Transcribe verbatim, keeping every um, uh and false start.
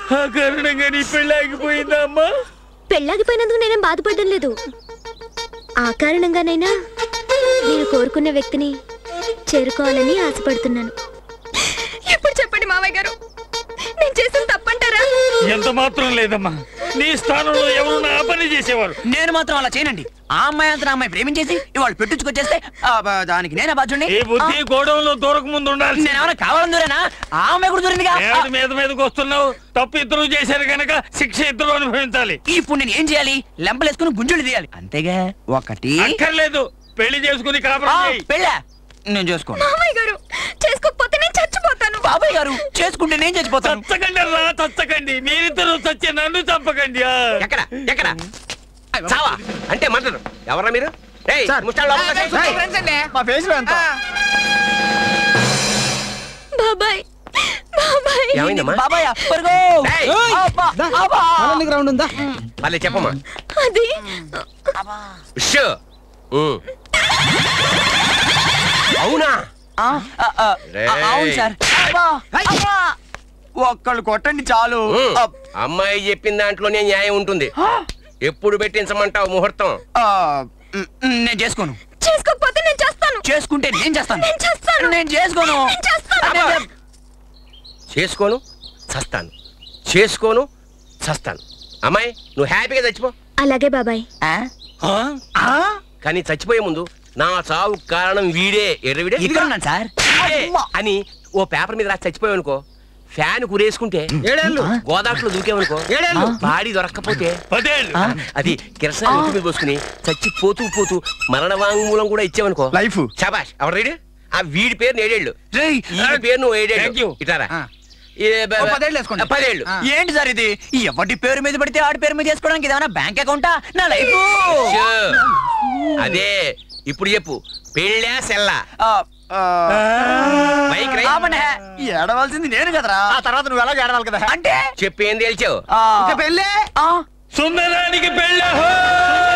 ఆ కారణంగా నీ పెళ్ళాగిపోయిందా అమ్మా? పెళ్ళాగిపోయినందుకు నేనేం బాధపడడం లేదు. ఆ కారణంగానైనా నేను కోరుకున్న వ్యక్తిని చేరుకోవాలని ఆశపడుతున్నాను. ఎప్పుడు చెప్పండి మావయ్య గారు, నేను చేసిన తప్పంటారా? ఎంత మాత్రం లేదమ్మా. నీ స్థానంలో ఎవరు నా పని చేసేవారు. నేను మాత్రం అలా చేయనండి. ఆ అమ్మాయి అంతా అమ్మాయి ప్రేమించేసి ఇవాళ పెట్టించుకొచ్చేస్తే దానికి నేనే బాధ్యుడిని. ఈ బుద్ధి గోడంలో దూరకు ముందు ఉండాలి. నేను ఏమైనా కావాలని దూరేనా? ఆ అమ్మాయి కూడా దూరిందిగా. మీద మీదకి వస్తున్నావు. తప్పు ఇద్దరు చేశారు కనుక శిక్ష ఇద్దరు అనుభవించాలి. ఇప్పుడు నేను ఏం చేయాలి? లెంపలేసుకుని గుంజులు తీయాలి అంతేగా. ఒకటి అక్కర్లేదు, పెళ్లి చేసుకుని కాపురం చేయి. పెళ్ళా? నేను చేసుకోను. మావయ్య గారు, చేసుకోకపోతే నేను చచ్చిపోతాను. బాబాయ్ గారు, చేసుకుంటే నేను చచ్చిపోతాను. చచ్చకండి రా, చచ్చకండి. మీరిద్దరు చచ్చి నన్ను చంపకండి. ఎక్కడ ఎక్కడ చావా అంటే మంటరు ఎవరా మీరు? బాబాయ్ బాబాయ్ మళ్ళీ చెప్పమ్మా. అది అవునా? అవును సార్. ఒక్కళ్ళు కొట్టండి చాలు. అమ్మాయి చెప్పిన దాంట్లోనే న్యాయం ఉంటుంది. ఎప్పుడు పెట్టించమంటావు ముహూర్తం? నేను చేసుకోను. చేసుకోకపోతే నేను చేస్తాను. చేసుకుంటే నేను చేస్తాను. నేను చేస్తాను. నేను చేసుకోను. చేసుకోను చస్తాను, చేసుకోను చస్తాను. అమ్మాయి నువ్వు హ్యాపీగా చచ్చిపో. అలాగే బాబాయ్. కానీ చచ్చిపోయే ముందు నా చావు కారణం వీడే ఎర్రవిడే సార్ అని ఓ పేపర్ మీద రాసి చచ్చిపోయావు అనుకో, ఫ్యాన్ కురేసుకుంటే ఏడేళ్ళు, గోదాట్లో దూకేమనుకో ఏడేళ్ళు, బాడీ దొరక్కపోతే పదేళ్ళు, అది కిరసనాయి ఇంటి మీద పోసుకుని చచ్చి పోతూ పోతూ మరణ వాంగ్మూలం కూడా ఇచ్చావనుకో లైఫ్. శభాష్. ఎవరు రీడు? ఆ వీడి పేరు ఏడేళ్ళు, ఈ పేరు నువ్వు ఏడేళ్ళు. ఇటారా పదేళ్ళు. ఏంటి సార్ ఇది? ఎవరి పేరు మీద పడితే ఆడి పేరు మీద చేసుకోవడానికి ఏదైనా బ్యాంక్ అకౌంటా? నా లైఫ్ అదే. ఇప్పుడు చెప్పు, పెళ్ళా సెల్లా? ఏడవలసింది నేను కదరా. ఆ తర్వాత నువ్వు ఎలా ఏడవాలి కదా అంటే చెప్పి ఏం తేల్చావు? పెళ్ళే సుందరానికి పెళ్ళ